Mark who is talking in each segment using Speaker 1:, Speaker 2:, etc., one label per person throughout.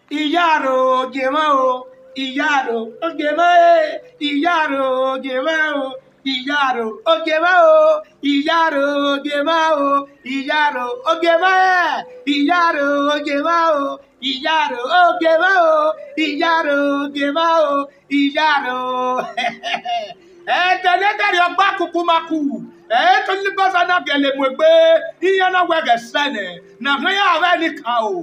Speaker 1: Iyaro gemao, Iyaro ogema, Iyaro gemao, Iyaro ogemao, Iyaro gemao, Iyaro ogema, Iyaro ogemao, Iyaro ogemao, Iyaro gemao, Iyaro. Tenetari ogba kukumaku. To libosa na gele mwegbe, iya na wege sene, na haya aveni kao.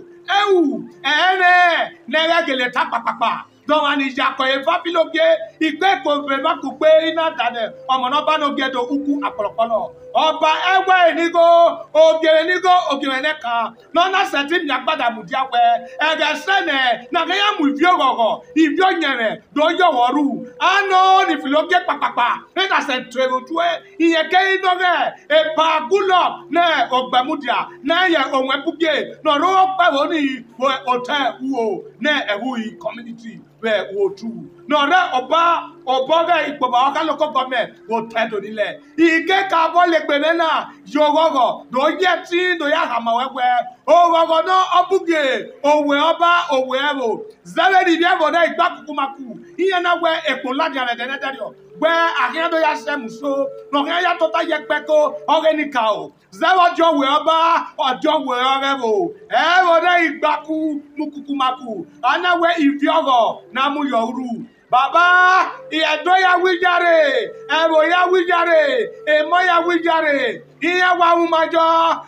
Speaker 1: Nega gele tapapapa. Don't want to jack a vapiloge, if they could be back to pay in a dane, or monobano get a uku apolopolo. Or by ever nigo, or Gerenigo, or Gereneka, none as a team Yakbada Mudiawe, and a sene, Nagayam with Yogo, if you're near, don't you waru. I know if you look at papa, let us send travel to it, in a gay dog, a pa Goodluck, ne, Ogbemudia, Naya, or Webuke, no rope Pavoni, where hotel, ne, a wooey community. Where wo true. No, that Oboga, Ipoba, local government, will tend to delay. He get carbon like banana, Yogogo, do yet see the Yahama, where, oh, no, Obuge, oh, wherever, oh, wherever. Zavedi, never day back to Kumaku. He and I wear a Poladia and Denedario. Where I hear the Yasem so, no, I tota Yakbeko, or any cow. Zawa John wherever, or John wherever. Every day Baku, Mukukumaku. And I wear if Yogo, Namu Yoru. Baba, Iadoya Wijare, Eboya Wijare, Emoya Wijare, Iawa Umajo,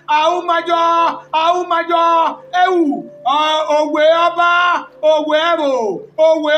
Speaker 1: Aumajo, Eu, Oweaba, Owebo,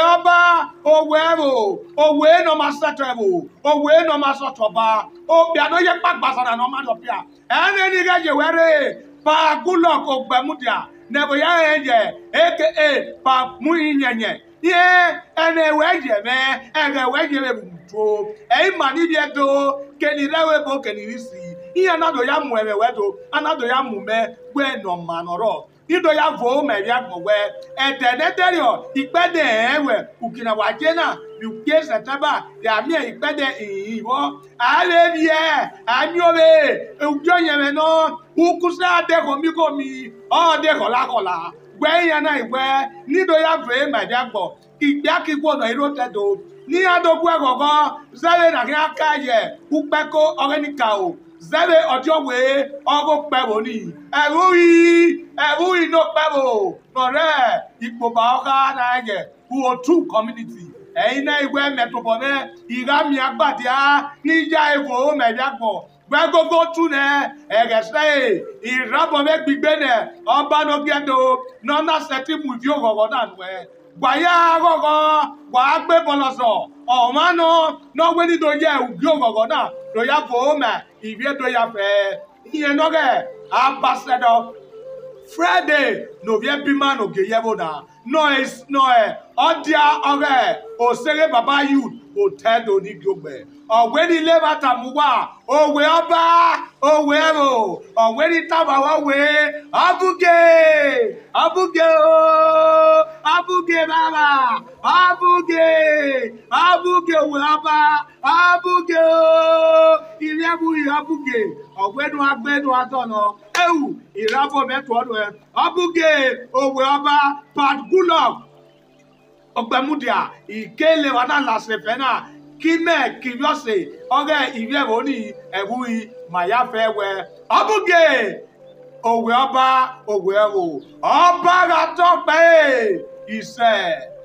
Speaker 1: Owe no Masatrebo, Owe no Masotoba, Bianoya Pakbasa no Manopia, and any guy you wear, Pa Goodluck Ogbemudia, never ya, aka Pa Muinyanye. Yeah, and a wedge, man, and a wedge to a money to can you never book any see? Here another yam where wedo, another yam me, where no man or all. You do have home and yam where, and then I tell you, it better anywhere, who can have Wajena, you guess at Taba, they are mere better in Evo. I live here, I'm your way, no, who could start there for me, or there hola. Where and I wear, neither ya frame my jackbo. If Yaki was a rotato, near the Guago, Zale and Yakaye, Upeko or any cow, Zale or your way, or go Peboni. A wooey no pebble, nor rare, Ipobaoka and I, who are true community. Ain't I wear Metropole, Igamia Batia, Nija Evo, my jackbo. Where go to there? I say, he rap of a big banner, or Bano Gendo, none set him with your government. Where Guaya Gogo, Wagbe Boloso, or Mano, no when you do ya, your governor, do ya for home, if you do ya fair. Here no get, Ambassador Friday, no Vietnam, no Gayavoda, noise, Odia, Ore, or Sere Baba Youth. Tendo ni gyobe. Or when he live at Amuwa, oh wherever, oh wherever, or when he taba away, Abuge, Baba, Abuge, wherever, Abuge, Abuge, or when you have been to Atono, Irabo Metro, Abuge, oh wherever, Pat Goodluck. Ogbemudia, Ikele wana la sefena, Kime, Kivyose, Oge, Ivyevoni, Ewi, Maya Fairway, Abuge, Oweaba, Oweavo, Oba Gatope, he said.